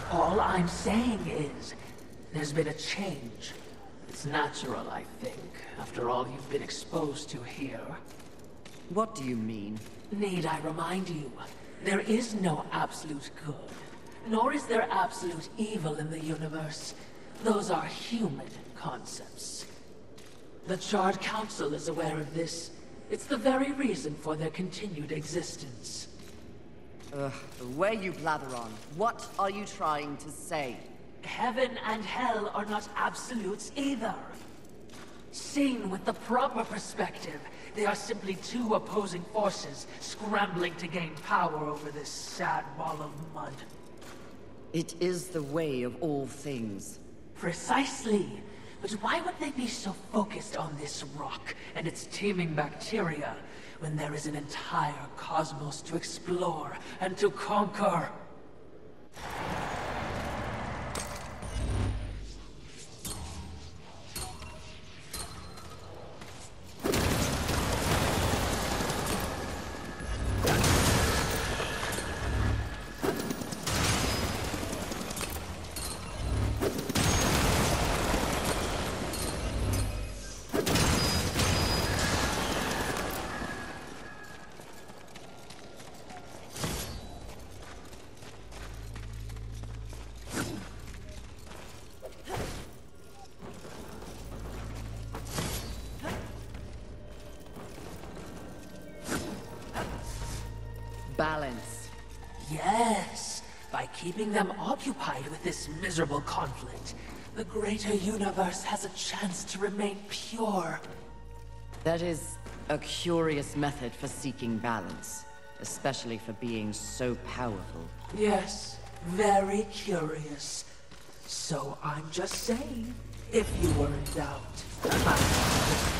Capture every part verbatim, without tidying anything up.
All I'm saying is, there's been a change. It's natural, I think, after all you've been exposed to here. What do you mean? Need I remind you, there is no absolute good, nor is there absolute evil in the universe. Those are human concepts. The Charred Council is aware of this. It's the very reason for their continued existence. Ugh, the way you blather on. What are you trying to say? Heaven and hell are not absolutes either. Seen with the proper perspective, they are simply two opposing forces scrambling to gain power over this sad wall of mud. It is the way of all things. Precisely. But why would they be so focused on this rock and its teeming bacteria when there is an entire cosmos to explore and to conquer? Balance. Yes, by keeping them occupied with this miserable conflict, the greater universe has a chance to remain pure. That is a curious method for seeking balance, especially for beings so powerful. Yes, very curious. So I'm just saying, if you were in doubt.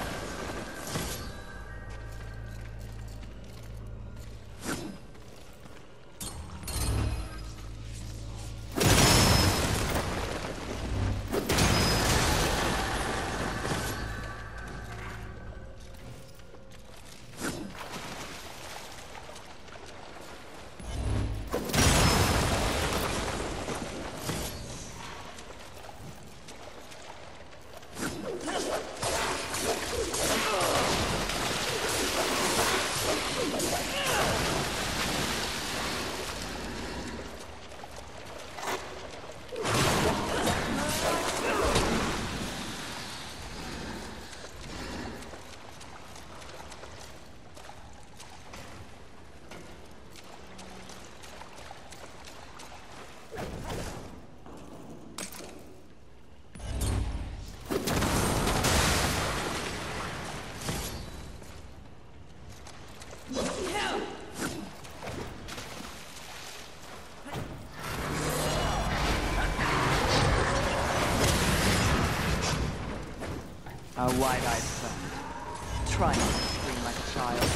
A wide-eyed friend. Try not to scream like a child.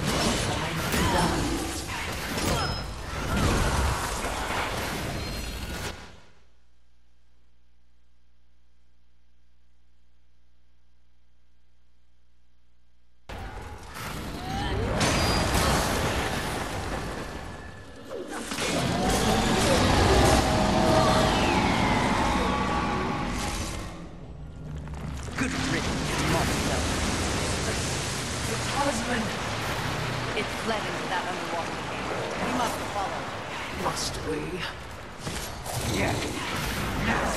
Good riddance, monster. The talisman! It fled into that underwater cave. We must follow. Must we? Yeah. Now.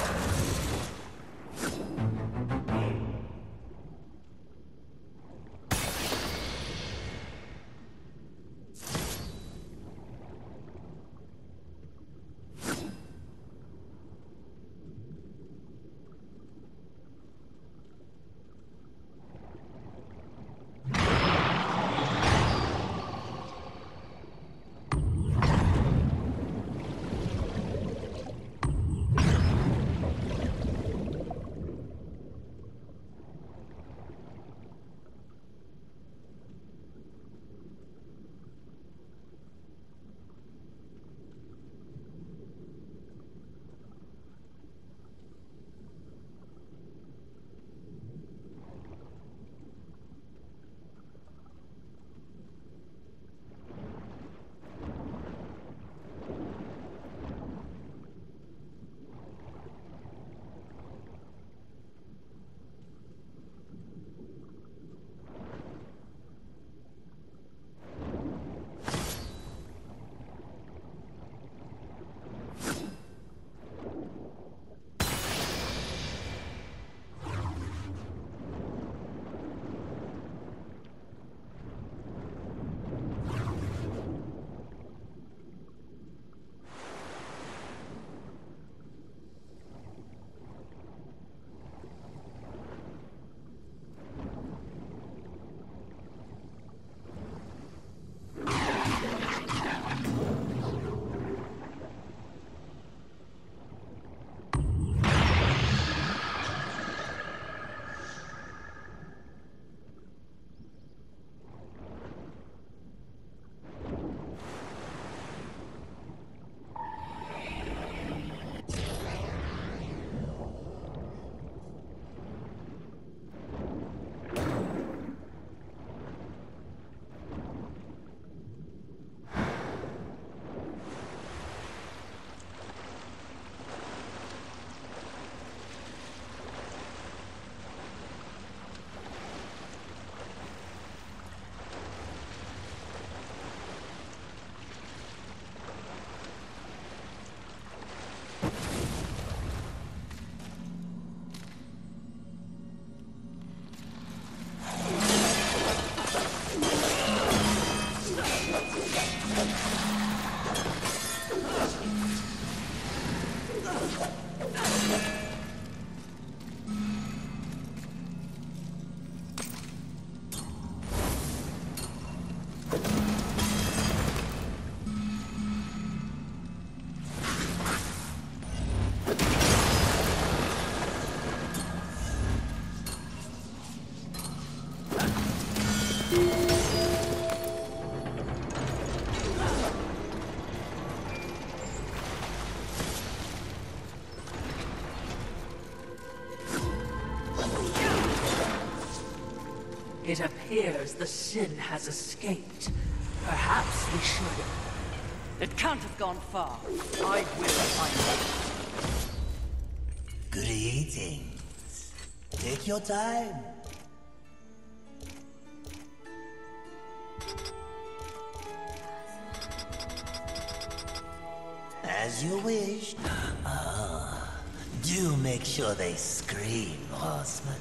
It appears the Sin has escaped. Perhaps we should... It can't have gone far. I will find it. Greetings. Take your time. As you wish. Ah, do make sure they scream, horseman.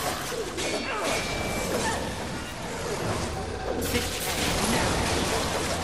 This can now.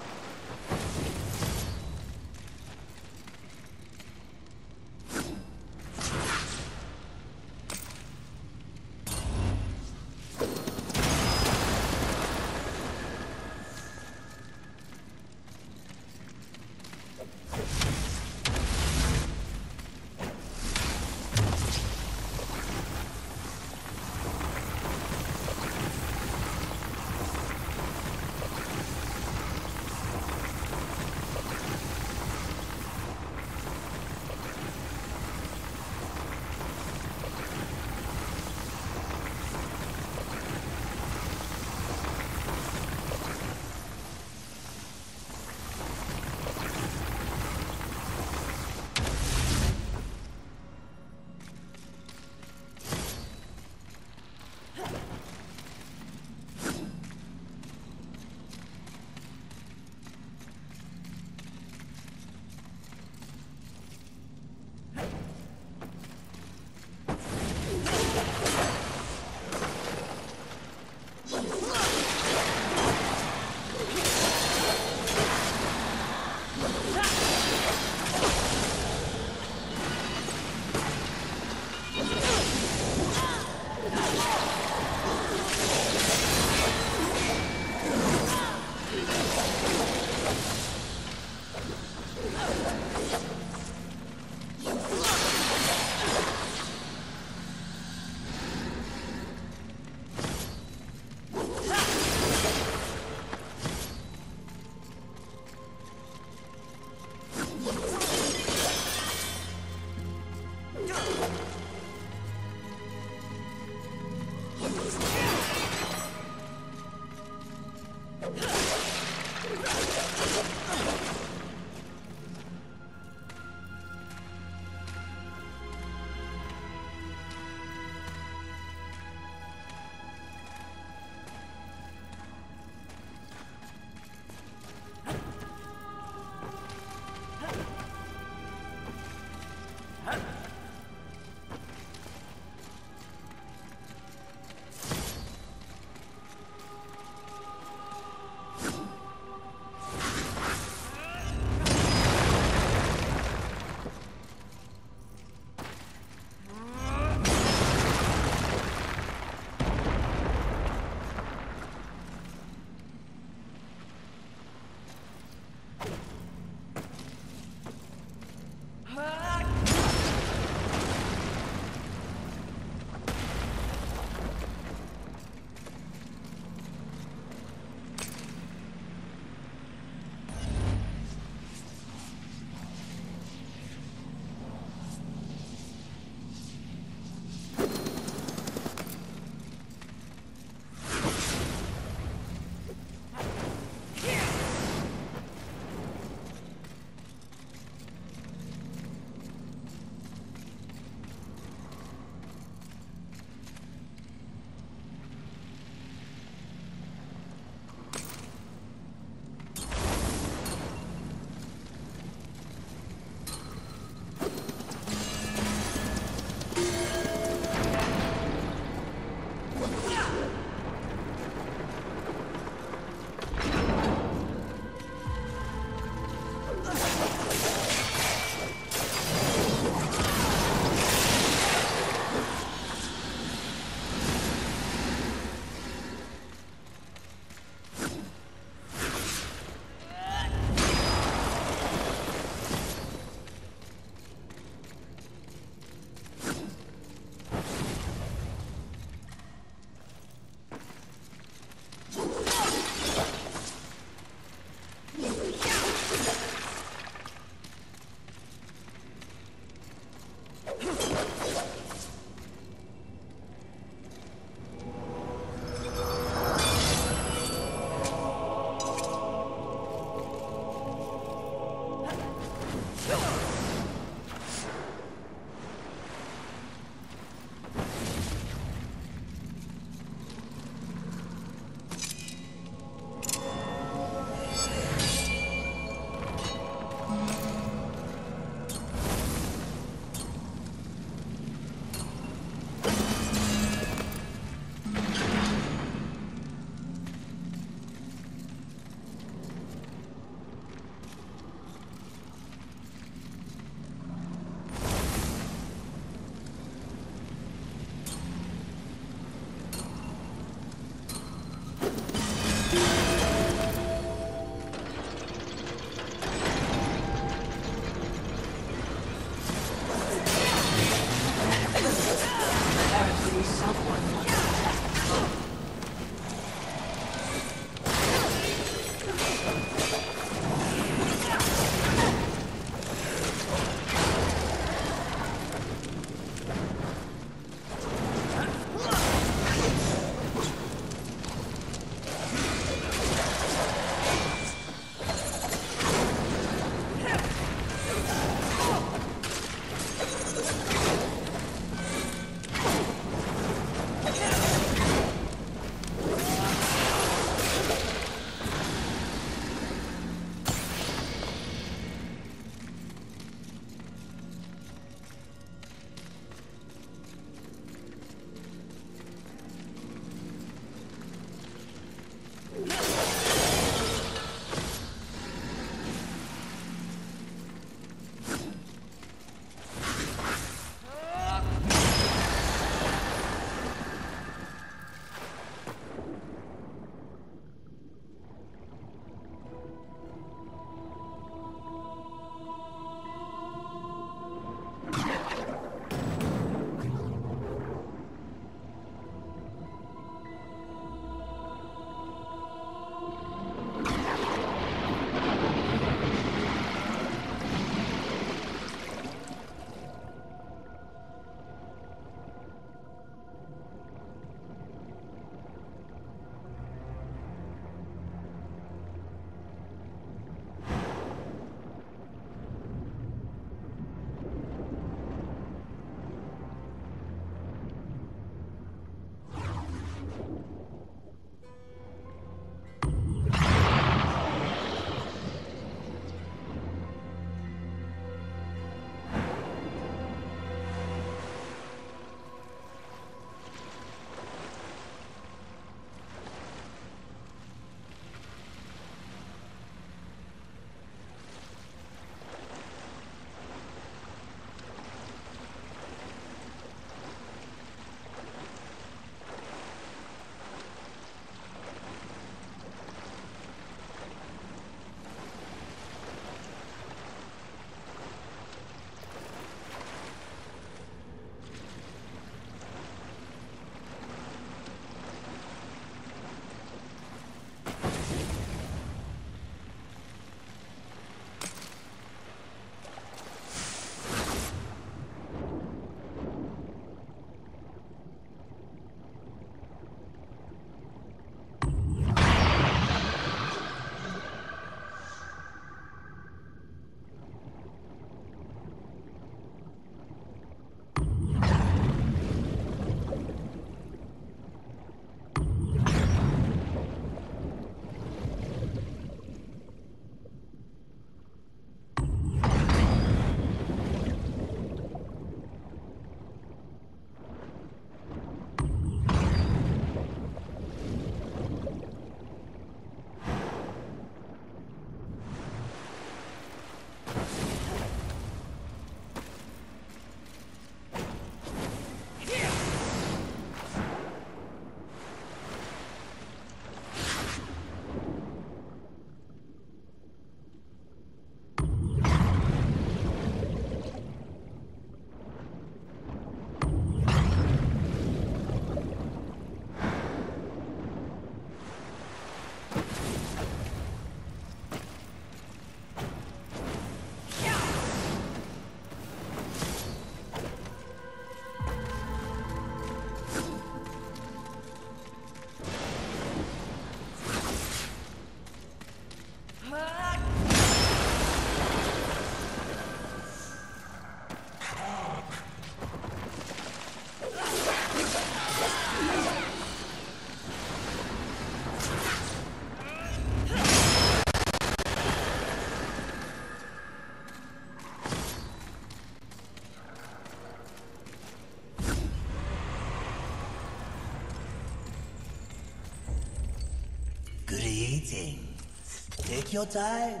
Greetings. Take your time.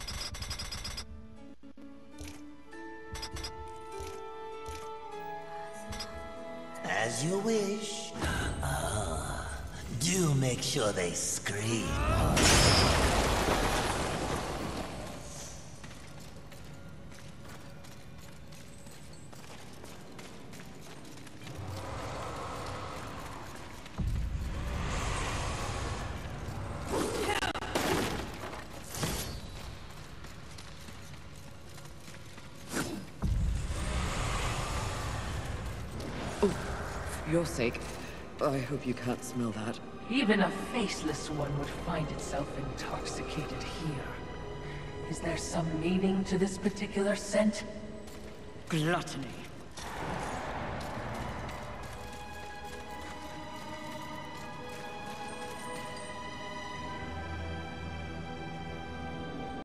As you wish. Ah, do make sure they scream. For your sake, I hope you can't smell that. Even a faceless one would find itself intoxicated here. Is there some meaning to this particular scent? Gluttony.